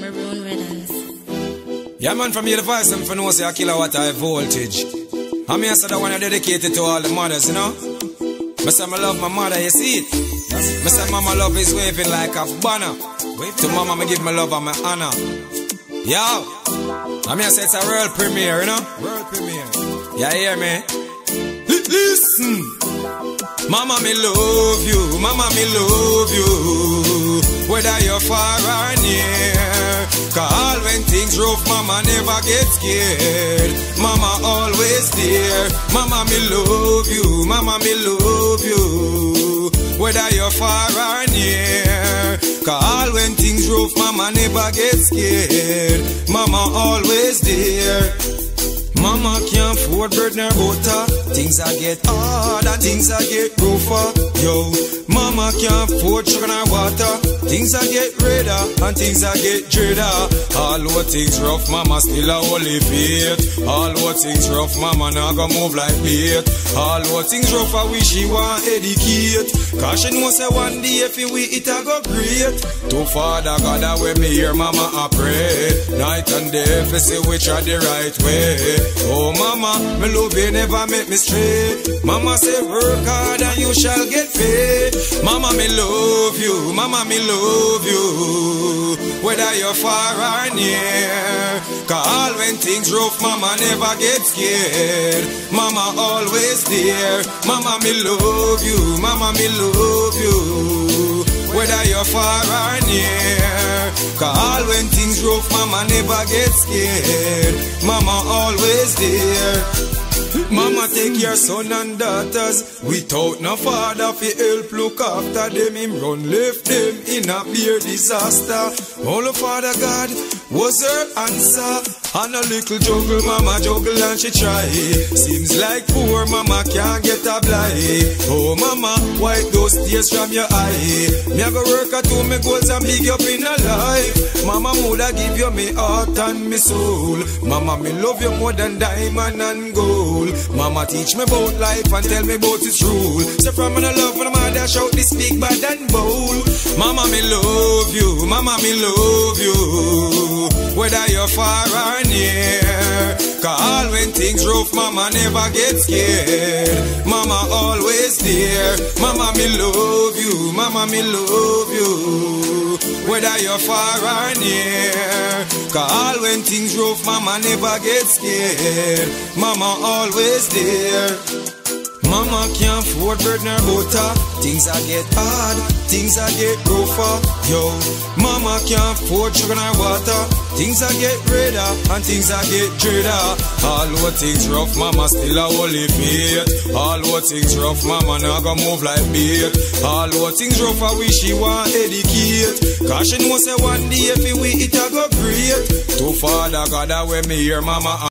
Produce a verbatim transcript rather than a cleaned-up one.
Maroon Riddance. Yeah, man, from here the voice, I'm for know say a kilowatt high voltage. I mean, I said I want to dedicate it to all the mothers, you know. I say I love my mother, you see it. I say mama love is waving like a banner. To mama, I give my love and my honor. Yo, I mean, I say it's a world premiere, you know. World premiere. Yeah, hear me? Listen. Mama, me love you. Mama, me love you. Whether you're far or near. Cause when things rough, mama never get scared. Mama always there. Mama, me love you. Mama, me love you. Whether you're far or near. Cause when things rough, mama never get scared. Mama always there. Mama can't afford bread nor butter. Things I get hard and things I get rougher. Yo, mama can't afford sugar nor water. Things I get redder and things I get dreader. All what things rough, mama still a holy faith. All what things rough, mama nah go move like bait. All what things rough, I wish she want educate. Cause she know say one day if we it a go great. To Father God that way me hear mama a pray. Night and day if say which are the right way. Oh mama, me love you never make me stray. Mama say work hard and you shall get paid. Mama me love you, mama me love you. Whether you're far or near. Cause all when things rough, mama never get scared. Mama always there. Mama me love you, mama me love you. Whether you're far or near. Cause all when things rough, mama never get scared. Mama always there. Mama take your son and daughters without no father fi help look after them. Him run left them in a beer disaster. All of Father God was her answer. And a little juggle, mama juggle and she try. Seems like poor mama can't get a blind. Oh mama, wipe those tears from your eye. Me a go work at two me goals and big up in a life. Mama moulda give you me heart and me soul. Mama me love you more than diamond and gold. Mama teach me about life and tell me about its rule. So from me no love when mother shout this big bad and bold. Mama me love you, mama me love you. Whether you're far or near. Cause all when things rough, mama never get scared. Mama always there. Mama me love you, mama me love you. Whether you're far or near. Cause all when things rough, mama never get scared. Mama always there. Mama can't afford bread nor butter. Things I get hard, things I get rougher. Yo, mama can't afford sugar nor water. Things I get redder and things I get dreader. All what things rough, mama still a holy faith. All what things rough, mama nah go move like bait. All what things rough, I wish she want educate. Cause she know say one day if we it a go great. To Father God that way me hear mama.